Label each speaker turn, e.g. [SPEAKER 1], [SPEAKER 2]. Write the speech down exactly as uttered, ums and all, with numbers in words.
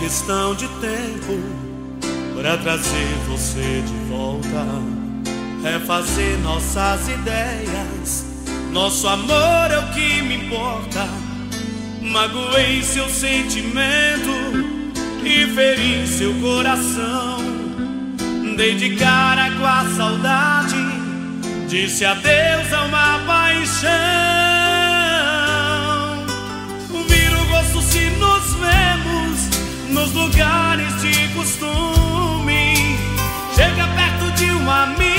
[SPEAKER 1] questão de tempo pra trazer você de volta, refazer nossas ideias. Nosso amor é o que me importa. Magoei seu sentimento e feri seu coração. Dei de cara com a saudade, disse adeus a uma paixão. Vira o gosto se nos vemos nos lugares de costume. Chega perto de um amigo